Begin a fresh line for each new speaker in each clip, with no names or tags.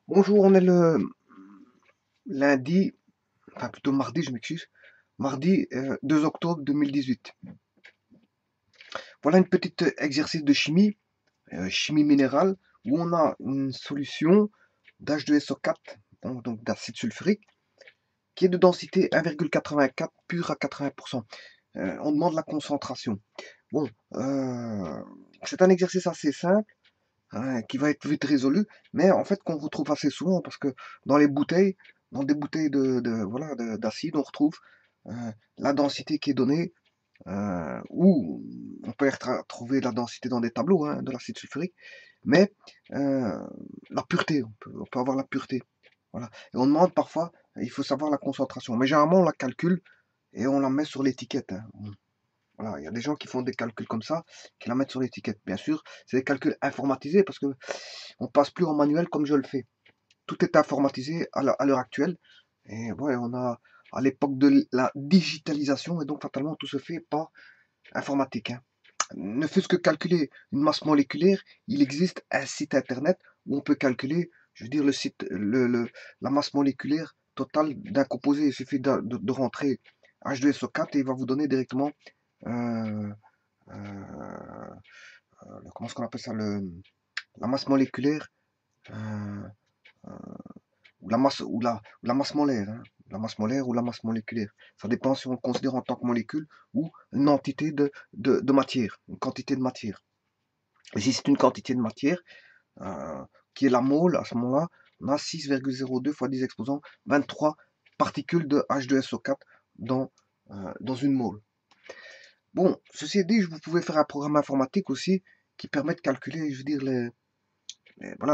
Bonjour, on est le lundi, enfin plutôt mardi, je m'excuse, mardi 2 octobre 2018. Voilà une petite exercice de chimie, chimie minérale, où on a une solution d'H2SO4, donc d'acide sulfurique, qui est de densité 1,84 pur à 80%. On demande la concentration. Bon, c'est un exercice assez simple, hein, qui va être vite résolu, mais en fait qu'on retrouve assez souvent parce que dans les bouteilles, dans des bouteilles voilà d'acide, on retrouve la densité qui est donnée, ou on peut trouver la densité dans des tableaux, hein, de l'acide sulfurique, mais la pureté, on peut avoir la pureté. Voilà. Et on demande parfois, il faut savoir la concentration, mais généralement on la calcule et on la met sur l'étiquette, hein. Voilà, il y a des gens qui font des calculs comme ça, qui la mettent sur l'étiquette. Bien sûr, c'est des calculs informatisés parce que on passe plus en manuel comme je le fais. Tout est informatisé à l'heure actuelle. Et ouais, on a à l'époque de la digitalisation et donc fatalement tout se fait par informatique, hein. Ne fût-ce que calculer une masse moléculaire, il existe un site internet où on peut calculer, je veux dire, la masse moléculaire totale d'un composé. Il suffit de rentrer H2SO4 et il va vous donner directement euh, euh, comment est-ce qu'on appelle ça, la masse moléculaire, euh, euh, ou la masse molaire, hein. La masse molaire ou la masse moléculaire. Ça dépend si on le considère en tant que molécule ou une entité de matière, une quantité de matière. Et si c'est une quantité de matière, euh, qui est la mole, à ce moment-là, on a 6,02 fois 10 exposant 23 particules de H2SO4 dans une mole. Bon, ceci dit, vous pouvez faire un programme informatique aussi qui permet de calculer, je veux dire, voilà,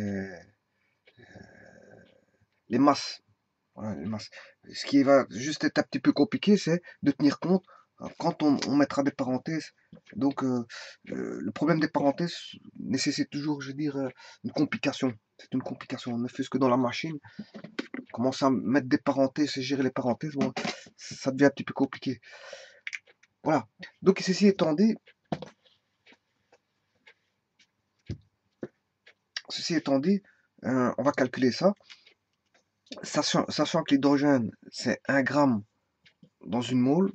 les masses. Voilà, les masses. Ce qui va juste être un petit peu compliqué, c'est de tenir compte quand on mettra des parenthèses. Donc, le problème des parenthèses nécessite toujours, je veux dire, une complication. C'est une complication. Ne fût-ce que dans la machine, commencer à mettre des parenthèses et gérer les parenthèses, bon, ça devient un petit peu compliqué. Voilà. Donc, ceci étant dit, on va calculer ça. Sachant que l'hydrogène, c'est 1 gramme dans une mole.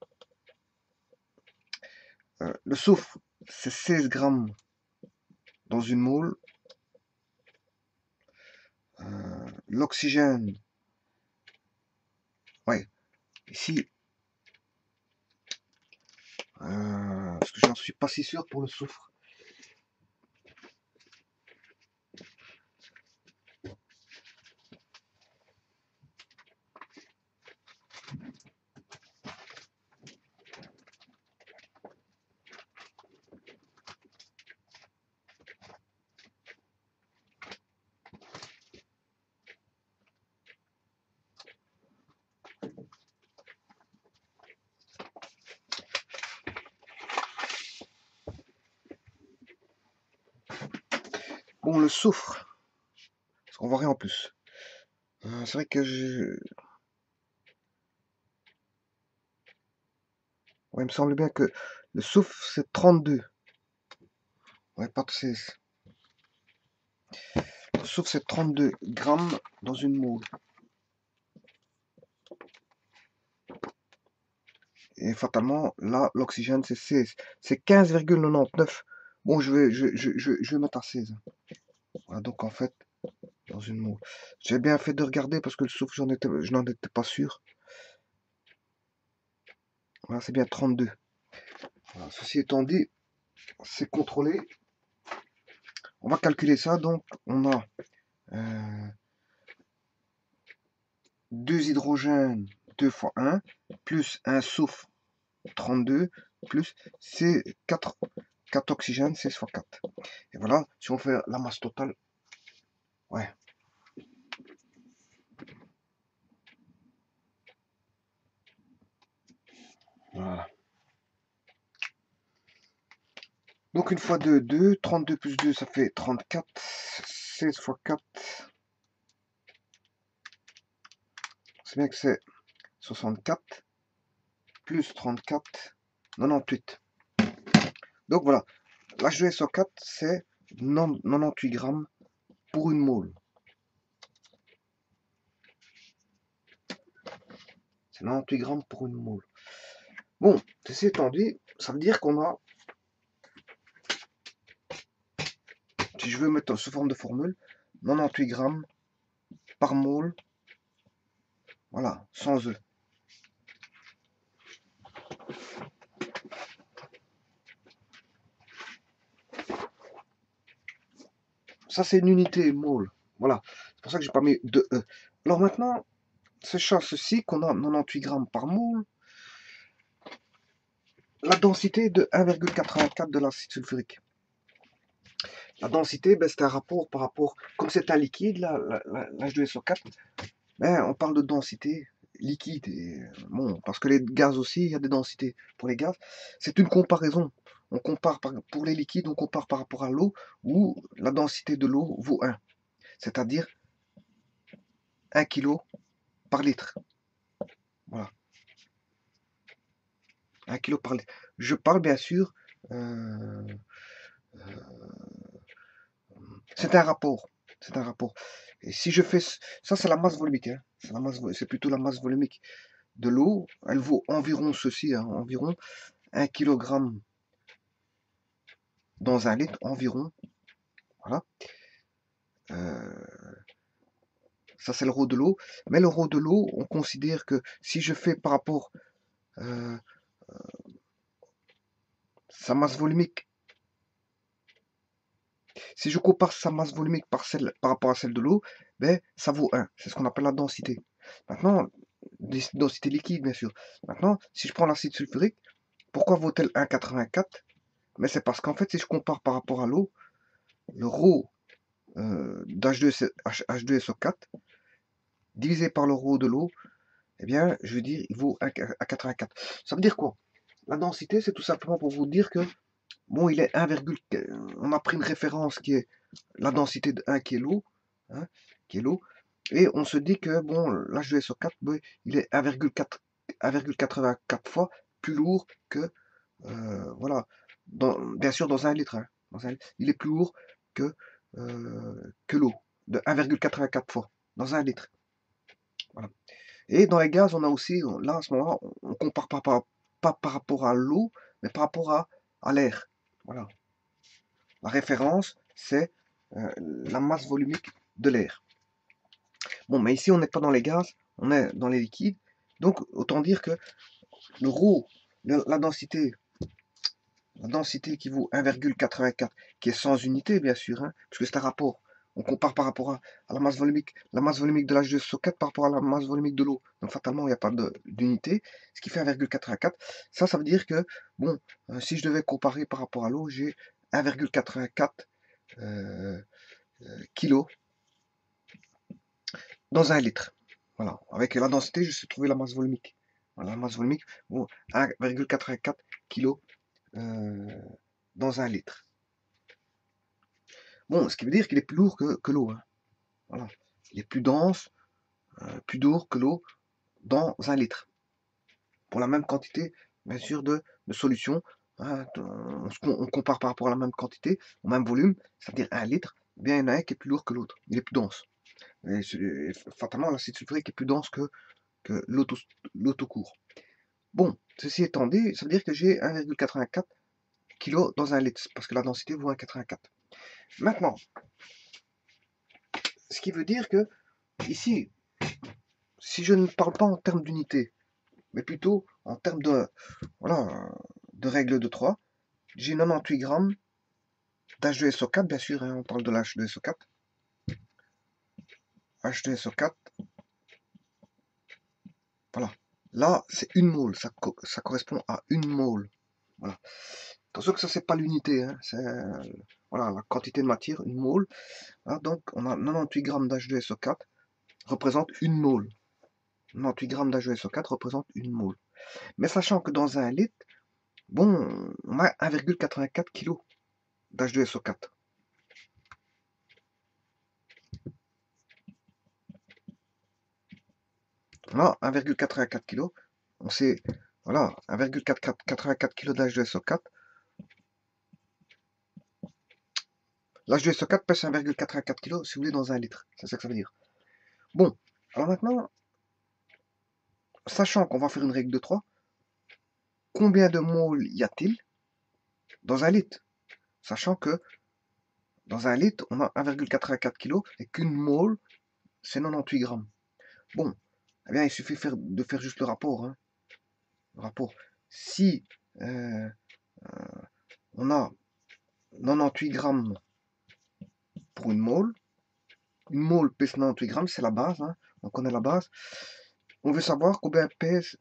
Le soufre, c'est 16 grammes dans une mole. L'oxygène, ouais, ici, parce que j'en suis pas si sûr pour le soufre. Bon, le soufre, parce qu'on voit rien en plus. C'est vrai que ouais, il me semble bien que le soufre, c'est 32. Ouais, pas de 16. Le soufre, c'est 32 grammes dans une mole. Et fatalement, là, l'oxygène, c'est 16. C'est 15,99. Bon, je vais mettre à 16. Voilà, donc en fait, dans une mole. J'ai bien fait de regarder parce que le soufre, je n'en étais pas sûr. Voilà, c'est bien 32. Voilà, ceci étant dit, c'est contrôlé. On va calculer ça. Donc, on a 2 hydrogènes 2 fois 1, plus un soufre 32, plus c'est 4 oxygènes 16 fois 4. Et voilà, si on fait la masse totale, ouais. Voilà. Donc une fois 2, 2, 32 plus 2, ça fait 34, 16 fois 4, c'est bien que c'est 64, plus 34, 98. Donc voilà, l'H2SO4, c'est 98 grammes pour une mole. 98 grammes pour une mole. Bon, ceci étant dit, ça veut dire qu'on a, si je veux mettre sous forme de formule, 98 grammes par mole, voilà, sans œufs. Ça, c'est une unité mole. Voilà, c'est pour ça que j'ai pas mis de E. Alors maintenant, sachant ceci, qu'on a 98 grammes par mole, la densité de 1,84 de l'acide sulfurique. La densité, ben, c'est un rapport par rapport, comme c'est un liquide, là, l'H2SO4, ben, on parle de densité liquide. Et, bon, parce que les gaz aussi, il y a des densités pour les gaz. C'est une comparaison. On compare pour les liquides, on compare par rapport à l'eau, où la densité de l'eau vaut 1. C'est-à-dire 1 kg par litre. Voilà. 1 kg par litre. Je parle bien sûr, c'est un rapport. C'est un rapport. Et si je fais ça, c'est la masse volumique. Hein. C'est plutôt la masse volumique de l'eau. Elle vaut environ ceci, hein, environ 1 kg dans un litre, environ. Voilà. Ça, c'est le rho de l'eau. Mais le rho de l'eau, on considère que si je fais par rapport sa masse volumique, si je compare sa masse volumique par rapport à celle de l'eau, ben, ça vaut 1. C'est ce qu'on appelle la densité. Maintenant, densité liquide, bien sûr. Maintenant, si je prends l'acide sulfurique, pourquoi vaut-elle 1,84? Mais c'est parce qu'en fait, si je compare par rapport à l'eau, le rho d'H2SO4 divisé par le rho de l'eau, eh bien, je veux dire, il vaut 1,84. Ça veut dire quoi? La densité, c'est tout simplement pour vous dire que, bon, il est 1, on a pris une référence qui est la densité de 1 kg, hein, et on se dit que, bon, l'H2SO4, ben, il est 1,84 fois plus lourd que, voilà, bien sûr dans un litre, hein, il est plus lourd que l'eau, de 1,84 fois dans un litre. Voilà. Et dans les gaz, on a aussi, là, à ce moment-là, on compare pas par rapport à l'eau, mais par rapport à l'air. Voilà. La référence, c'est la masse volumique de l'air. Bon, mais ici, on n'est pas dans les gaz, on est dans les liquides. Donc, autant dire que le rho, la densité qui vaut 1,84, qui est sans unité, bien sûr, hein, puisque c'est un rapport. On compare par rapport à la masse volumique de l'H2SO4 par rapport à la masse volumique de l'eau. Donc fatalement, il n'y a pas d'unité, ce qui fait 1,84. Ça veut dire que, bon, si je devais comparer par rapport à l'eau, j'ai 1,84 kg dans un litre. Voilà. Avec la densité, je sais trouver la masse volumique. Voilà, la masse volumique, bon, 1,84 kg dans un litre. Bon, ce qui veut dire qu'il est plus lourd que l'eau. Hein. Voilà. Il est plus dense, plus lourd que l'eau dans un litre. Pour la même quantité, bien sûr, de solution. Hein, on compare par rapport à la même quantité, au même volume, c'est-à-dire 1 litre, eh bien il y en a un qui est plus lourd que l'autre. Il est plus dense. Et fatalement, l'acide sulfurique est plus dense que l'eau tout court. Bon, ceci étant dit, ça veut dire que j'ai 1,84 kg dans un litre, parce que la densité vaut 1,84. Maintenant, ce qui veut dire que, ici, si je ne parle pas en termes d'unité, mais plutôt en termes de, voilà, de règle de 3, j'ai 98 grammes d'H2SO4, bien sûr, hein, on parle de l'H2SO4. H2SO4, voilà. Là, c'est une mole, ça correspond à une mole. Voilà. Attention que ça, c'est pas l'unité, hein, c'est voilà, la quantité de matière, une mole. Voilà, donc, on a 98 grammes d'H2SO4 représente une mole. 98 grammes d'H2SO4 représente une mole. Mais sachant que dans un litre, bon, on a 1,84 kg d'H2SO4. On a 1,84 kg. On sait, voilà, 1,84 kg d'H2SO4. L'H2SO4 pèse 1,84 kg si vous voulez dans un litre. C'est ça que ça veut dire. Bon, alors maintenant, sachant qu'on va faire une règle de 3, combien de moles y a-t-il dans un litre? Sachant que dans un litre, on a 1,84 kg et qu'une mole, c'est 98 grammes. Bon, eh bien, il suffit de faire juste le rapport. Hein. Le rapport. Si on a 98 grammes pour une mole pèse 98 grammes, c'est la base, hein, on connaît la base. On veut savoir combien pèse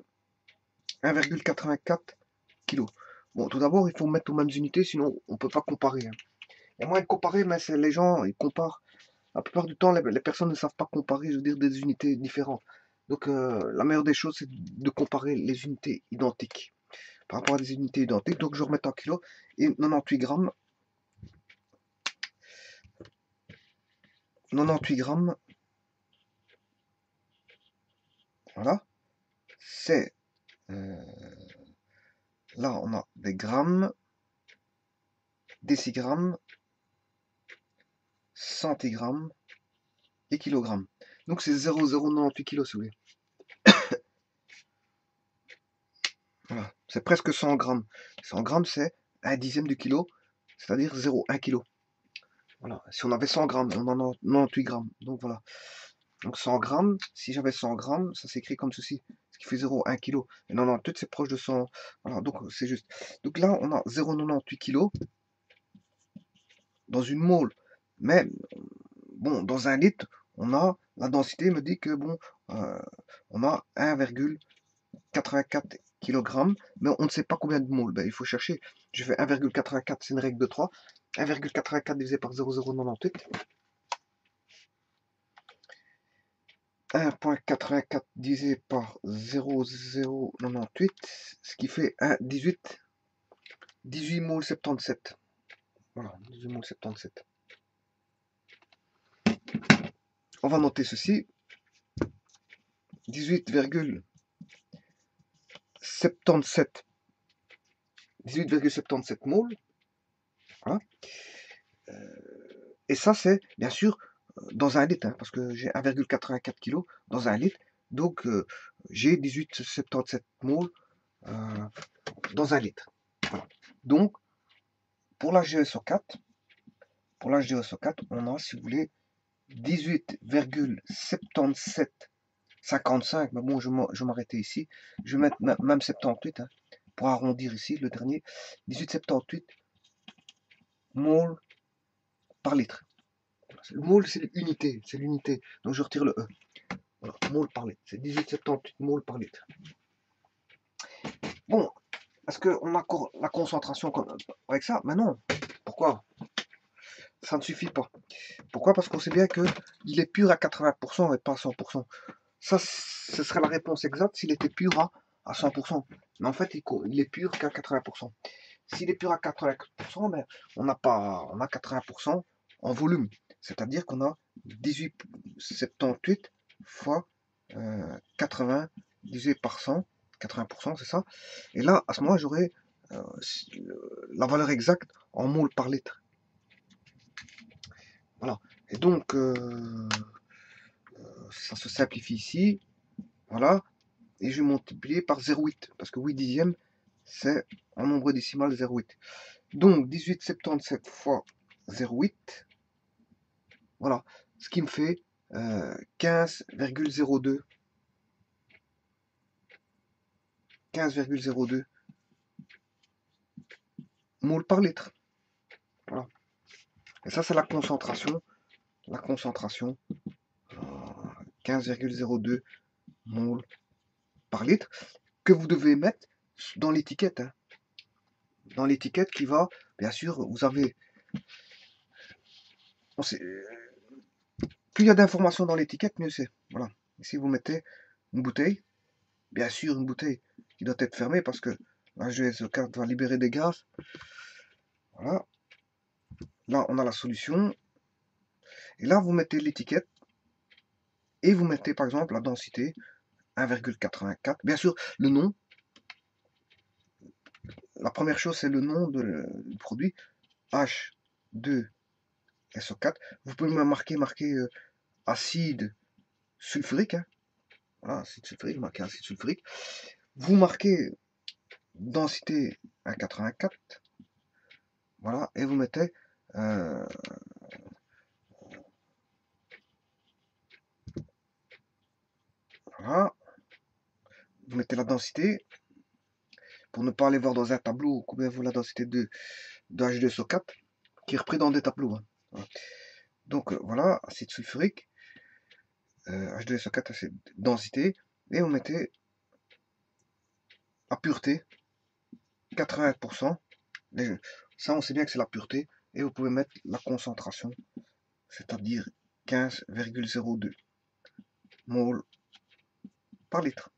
1,84 kg. Bon, tout d'abord, il faut mettre aux mêmes unités, sinon on ne peut pas comparer. Hein. Il y a moyen de comparer, mais c'est les gens, ils comparent. La plupart du temps, les personnes ne savent pas comparer, je veux dire, des unités différentes. Donc, la meilleure des choses, c'est de comparer les unités identiques par rapport à des unités identiques. Donc, je remets en kilos et 98 grammes. 98 grammes. Voilà. C'est... là, on a des grammes, décigrammes, centigrammes et kilogrammes. Donc, c'est 0,098 kg, si vous voulez. Voilà. C'est presque 100 grammes. 100 grammes, c'est un dixième du kilo, c'est-à-dire 0,1 kg. Voilà. Si on avait 100 grammes, on en a 98 grammes. Donc, voilà. Donc 100 grammes, si j'avais 100 grammes, ça s'écrit comme ceci, ce qui fait 0,1 kg. Et 98, c'est proche de 100. Voilà, donc c'est juste. Donc là, on a 0,98 kg dans une mole. Mais, bon, dans un litre, on a, la densité me dit que, bon, on a 1,84 kg, mais on ne sait pas combien de moles. Ben, il faut chercher. Je fais 1,84, c'est une règle de 3. 1,84 divisé par 0,098. 1,84 divisé par 0,098, ce qui fait 18 moles 77. Voilà, 18 moles 77. On va noter ceci. 18,77 moles. Voilà. Et ça, c'est bien sûr dans un litre, hein, parce que j'ai 1,84 kg dans un litre. Donc, j'ai 18,77 moles dans un litre. Voilà. Donc, pour la GeSO4, on a, si vous voulez, 18,7755. Mais bon, je vais m'arrêter ici. Je vais mettre même 78 hein, pour arrondir ici le dernier. 18,78 moles par litre. Le mole, c'est l'unité. C'est l'unité. Donc je retire le E. Voilà, mole par litre. C'est 18,78 moles par litre. Bon, est-ce qu'on a la concentration avec ça? Mais non. Pourquoi? Ça ne suffit pas. Pourquoi? Parce qu'on sait bien qu'il est pur à 80% et pas à 100%. Ça, ce serait la réponse exacte s'il était pur à 100%. Mais en fait, il est pur qu'à 80%. S'il est pur à 80%, ben, on a 80% en volume. C'est-à-dire qu'on a 18,78 fois 80 divisé par 100. 80%, c'est ça. Et là, à ce moment-là, j'aurai la valeur exacte en moles par litre. Voilà. Et donc, ça se simplifie ici. Voilà. Et je vais multiplier par 0,8. Parce que 8 dixièmes, c'est en nombre décimal 0,8. Donc, 18,77 fois 0,8. Voilà. Ce qui me fait 15,02. 15,02 moles par litre. Voilà. Et ça, c'est la concentration. La concentration. 15,02 moles par litre. Que vous devez mettre dans l'étiquette. Hein. Dans l'étiquette qui va, bien sûr, vous avez... Plus il y a d'informations dans l'étiquette, mieux c'est. Voilà. Ici, vous mettez une bouteille. Bien sûr, une bouteille qui doit être fermée parce que la GeSO4 va libérer des gaz. Voilà. Là, on a la solution. Et là, vous mettez l'étiquette. Et vous mettez, par exemple, la densité 1,84. Bien sûr, le nom. La première chose, c'est le nom du produit. H2SO4. Vous pouvez même marquer acide sulfurique. Hein. Voilà, acide sulfurique, vous marquez acide sulfurique. Vous marquez densité 1,84. Voilà, et vous mettez voilà, vous mettez la densité pour ne pas aller voir dans un tableau combien vaut la densité de H2SO4 qui est repris dans des tableaux. Hein. Voilà. Donc voilà, acide sulfurique, H2SO4 c'est densité, et vous mettez la pureté 80%. Ça on sait bien que c'est la pureté, et vous pouvez mettre la concentration, c'est-à-dire 15,02 mol par litre.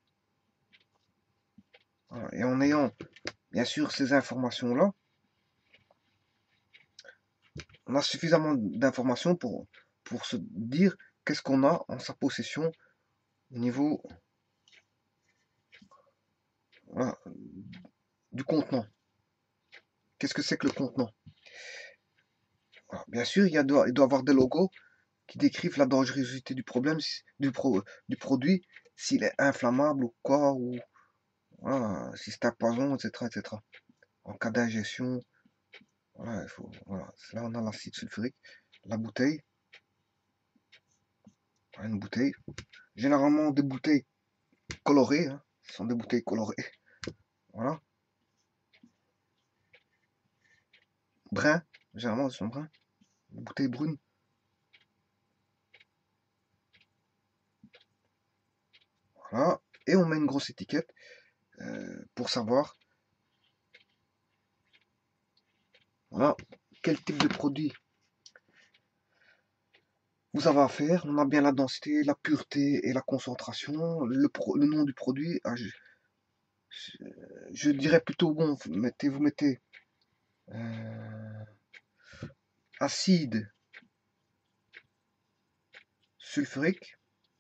Voilà. Et en ayant bien sûr ces informations-là, on a suffisamment d'informations pour se dire qu'est-ce qu'on a en sa possession au niveau voilà, du contenant. Qu'est-ce que c'est que le contenant? Alors, bien sûr, il doit y avoir des logos qui décrivent la dangerosité du problème, du produit, s'il est inflammable ou quoi, ou voilà, si c'est un poison, etc., etc. En cas d'ingestion, voilà, voilà. Là, on a l'acide sulfurique, la bouteille, une bouteille. Généralement, des bouteilles colorées, hein. Ce sont des bouteilles colorées, voilà. Brun, généralement, elles sont bruns. Des bouteilles brunes. Voilà. Et on met une grosse étiquette pour savoir voilà, quel type de produit vous avez à faire. On a bien la densité, la pureté et la concentration. Le nom du produit, je dirais plutôt bon, vous mettez acide sulfurique.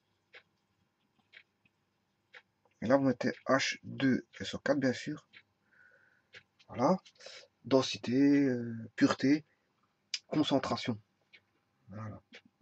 Et là, vous mettez H2SO4, bien sûr. Voilà. Densité, pureté, concentration. Voilà.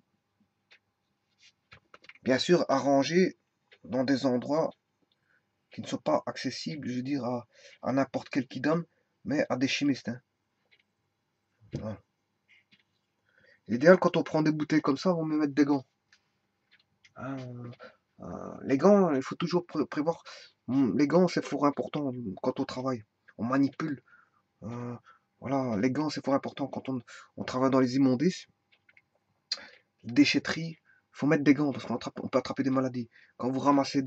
Bien sûr, arrangé dans des endroits qui ne sont pas accessibles, je veux dire, à n'importe quel kidam, mais à des chimistes. Hein. Voilà. L'idéal, quand on prend des bouteilles comme ça, on met mettre des gants. Hein, les gants, il faut toujours prévoir. Les gants, c'est fort important quand on travaille. On manipule. Voilà, les gants, c'est fort important quand on travaille dans les immondices, déchetterie. Il faut mettre des gants parce qu'on peut attraper des maladies. Quand vous ramassez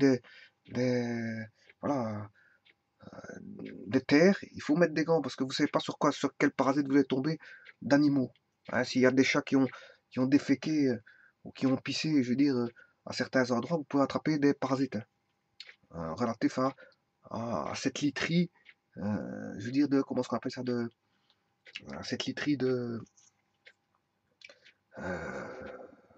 voilà, des terres, il faut mettre des gants parce que vous ne savez pas sur quel parasite vous allez tomber d'animaux. Hein, s'il y a des chats qui ont déféqué ou qui ont pissé, je veux dire, à certains endroits, vous pouvez attraper des parasites relatifs à cette literie, je veux dire, comment on appelle ça, cette literie euh,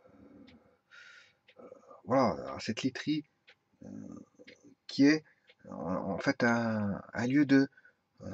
voilà, à cette literie qui est en fait un lieu euh,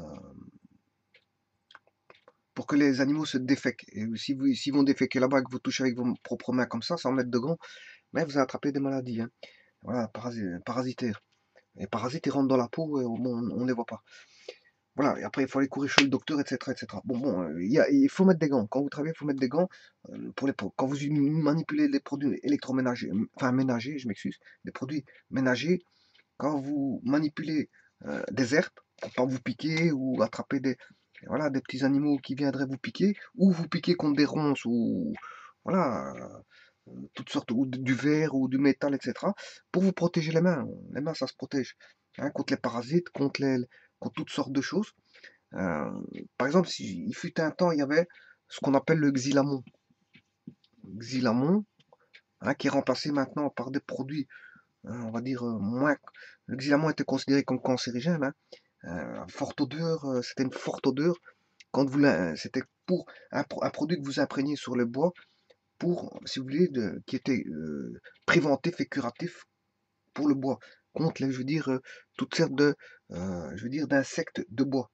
pour que les animaux se défèquent. Et s'ils vont déféquer là-bas et que vous touchez avec vos propres mains comme ça, sans mettre de gants, mais vous attrapez des maladies. Hein. Voilà, parasitaires. Les parasites, ils rentrent dans la peau et on ne les voit pas. Voilà, et après, il faut aller courir chez le docteur, etc. etc. Bon, il faut mettre des gants. Quand vous travaillez, il faut mettre des gants. Quand vous manipulez les produits électroménagers, enfin ménagers, je m'excuse, des produits ménagers, quand vous manipulez des herbes, pour pas vous piquer ou attraper voilà, des petits animaux qui viendraient vous piquer, ou vous piquer contre des ronces, ou voilà, toutes sortes, ou du verre, ou du métal, etc. Pour vous protéger les mains. Les mains, ça se protège hein, contre les parasites, contre toutes sortes de choses. Par exemple, il fut un temps, il y avait ce qu'on appelle le xylamon. Xylamon, hein, qui est remplacé maintenant par des produits, hein, on va dire, moins. Le xylamon était considéré comme cancérigène. Hein, forte odeur, c'était une forte odeur. Quand c'était pour un produit que vous imprégniez sur le bois, pour, si vous voulez, qui était préventif et curatif pour le bois, contre, je veux dire, toutes sortes je veux dire, d'insectes de bois.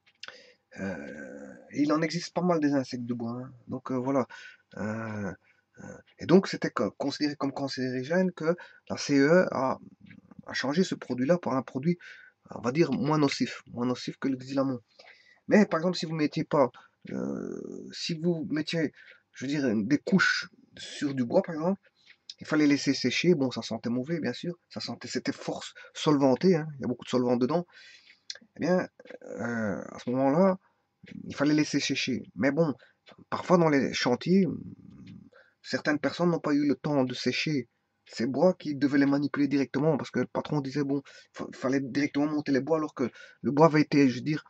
Et il en existe pas mal des insectes de bois. Hein. Donc voilà. Et donc, c'était considéré comme cancérigène que la CE a changé ce produit-là pour un produit, on va dire, moins nocif que le xylamon. Mais par exemple, si vous mettiez pas, si vous mettiez, je veux dire, des couches sur du bois, par exemple, il fallait laisser sécher. Bon, ça sentait mauvais, bien sûr. Ça sentait, c'était fort solvanté, hein, il y a beaucoup de solvant dedans. Eh bien, à ce moment-là, il fallait laisser sécher. Mais bon, parfois dans les chantiers, certaines personnes n'ont pas eu le temps de sécher ces bois qui devaient les manipuler directement parce que le patron disait, bon, il fallait directement monter les bois alors que le bois avait été, je veux dire,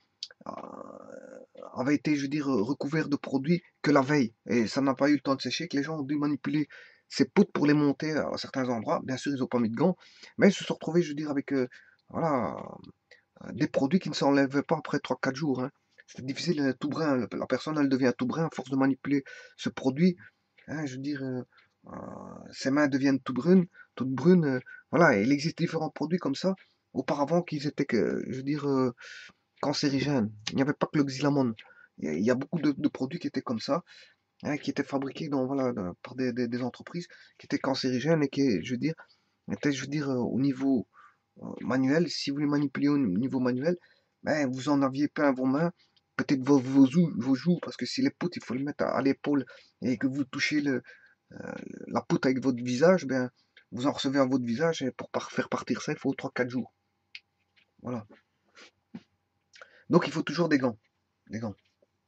recouvert de produits que la veille. Et ça n'a pas eu le temps de sécher, que les gens ont dû manipuler ces poutres pour les monter à certains endroits. Bien sûr, ils n'ont pas mis de gants, mais ils se sont retrouvés, je veux dire, avec voilà, des produits qui ne s'enlèvent pas après 3-4 jours. Hein. C'est difficile, tout brun. La personne, elle devient tout brun à force de manipuler ce produit. Hein, je veux dire, ses mains deviennent toutes brunes. Voilà, il existe différents produits comme ça. Auparavant, qu'ils étaient, je veux dire, cancérigènes. Il n'y avait pas que le xylamone. Il y a beaucoup de produits qui étaient comme ça, hein, qui étaient fabriqués voilà, par des entreprises qui étaient cancérigènes et qui, je veux dire, étaient, je veux dire, au niveau manuel. Si vous les manipulez au niveau manuel, ben, vous en aviez plein vos mains, peut-être vos joues, parce que si les poutres, il faut les mettre à l'épaule et que vous touchez la poutre avec votre visage, ben, vous en recevez à votre visage et pour faire partir ça, il faut 3-4 jours. Voilà. Donc il faut toujours des gants. Des gants.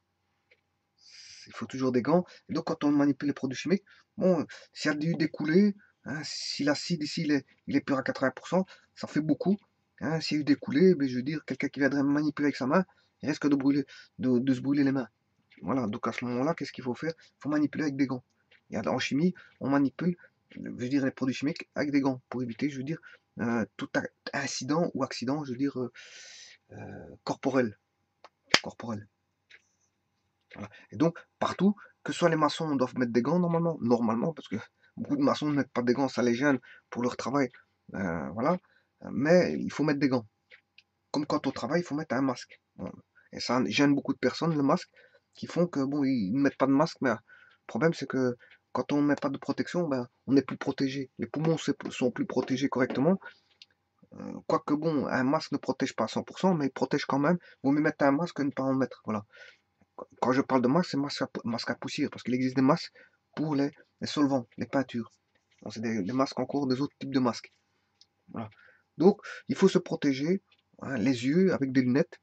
Il faut toujours des gants. Et donc quand on manipule les produits chimiques, bon, s'il y a eu des coulées, hein, si l'acide ici il est pur à 80%, ça fait beaucoup. Hein, s'il y a eu des coulées, ben, je veux dire, quelqu'un qui viendrait manipuler avec sa main, il risque de se brûler les mains. Voilà, donc à ce moment-là, qu'est-ce qu'il faut faire? Il faut manipuler avec des gants. En chimie, on manipule, je veux dire, les produits chimiques avec des gants pour éviter, je veux dire, tout incident ou accident, je veux dire, corporel. Corporel. Voilà. Et donc, partout, que ce soit les maçons doivent mettre des gants normalement, parce que beaucoup de maçons ne mettent pas des gants, ça les gêne pour leur travail. Voilà. Mais il faut mettre des gants. Comme quand au travail, il faut mettre un masque. Bon. Et ça gêne beaucoup de personnes, le masque, qui font que, bon, ils ne mettent pas de masque, mais le problème, c'est que quand on ne met pas de protection, ben, on n'est plus protégé. Les poumons sont plus protégés correctement. Quoique, bon, un masque ne protège pas à 100%, mais il protège quand même. Vaut mieux mettre un masque que ne pas en mettre. Voilà. Quand je parle de masque, c'est masque à poussière, parce qu'il existe des masques pour les solvants, les peintures. C'est des masques encore, des autres types de masques. Voilà. Donc, il faut se protéger, hein, les yeux avec des lunettes,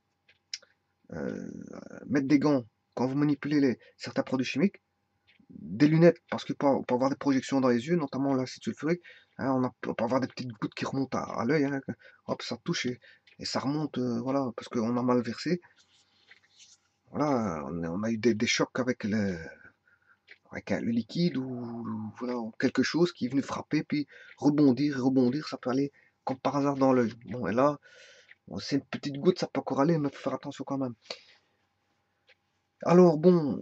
mettre des gants quand vous manipulez certains produits chimiques, des lunettes parce qu'il peut avoir des projections dans les yeux, notamment l'acide sulfurique. Hein, on peut avoir des petites gouttes qui remontent à l'œil, hein, hop, ça touche et ça remonte, voilà, parce qu'on a mal versé. Voilà, on a eu des chocs avec le liquide ou voilà, quelque chose qui est venu frapper, puis rebondir, ça peut aller comme par hasard dans l'œil. Bon, et là, bon, c'est une petite goutte, ça peut encore aller, mais il faut faire attention quand même. Alors bon,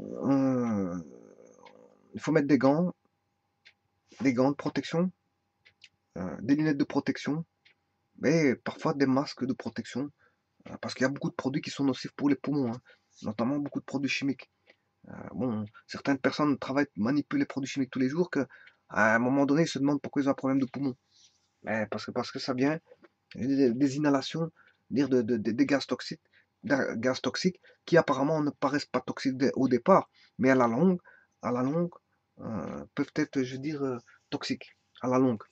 il faut mettre des gants de protection, des lunettes de protection, mais parfois des masques de protection, parce qu'il y a beaucoup de produits qui sont nocifs pour les poumons, hein, notamment beaucoup de produits chimiques. Bon, certaines personnes manipulent les produits chimiques tous les jours, que à un moment donné, ils se demandent pourquoi ils ont un problème de poumon. Mais parce que ça vient des inhalations, dire des gaz toxiques qui apparemment ne paraissent pas toxiques au départ, mais à la longue, peuvent être, je veux dire, toxiques à la longue.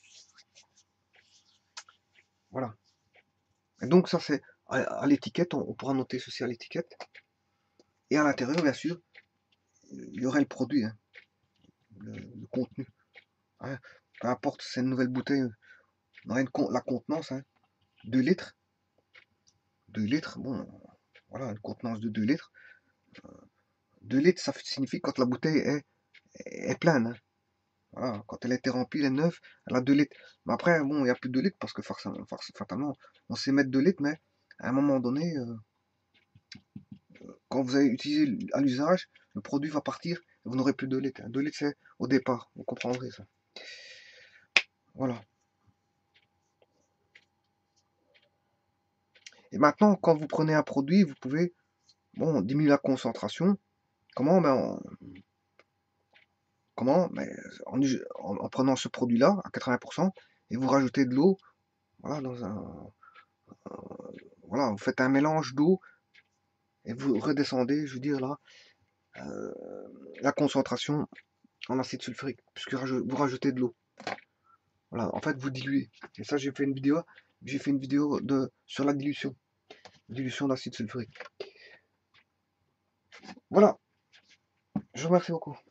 Voilà. Et donc ça c'est à l'étiquette, on pourra noter ceci à l'étiquette. Et à l'intérieur, bien sûr, il y aurait le produit, hein, le contenu. Hein. Peu importe, c'est une nouvelle bouteille, on aurait la contenance, hein, 2 litres. 2 litres, bon, voilà, une contenance de 2 litres. 2 litres, ça signifie quand la bouteille est pleine. Hein. Voilà, quand elle a été remplie, elle est neuve, elle a 2 litres. Mais après, bon, il n'y a plus de 2 litres parce que fatalement, on sait mettre 2 litres, mais à un moment donné, quand vous avez utilisé à l'usage, le produit va partir et vous n'aurez plus de 2 litres. 2 litres, c'est au départ, vous comprendrez ça. Voilà. Et maintenant, quand vous prenez un produit, vous pouvez diminuer la concentration. Comment? Ben, Comment? Mais en prenant ce produit-là à 80% et vous rajoutez de l'eau, voilà, voilà, vous faites un mélange d'eau et vous redescendez, je veux dire là, euh, la concentration en acide sulfurique, puisque vous rajoutez de l'eau. Voilà, en fait, vous diluez. Et ça, j'ai fait une vidéo sur la dilution d'acide sulfurique. Voilà, je vous remercie beaucoup.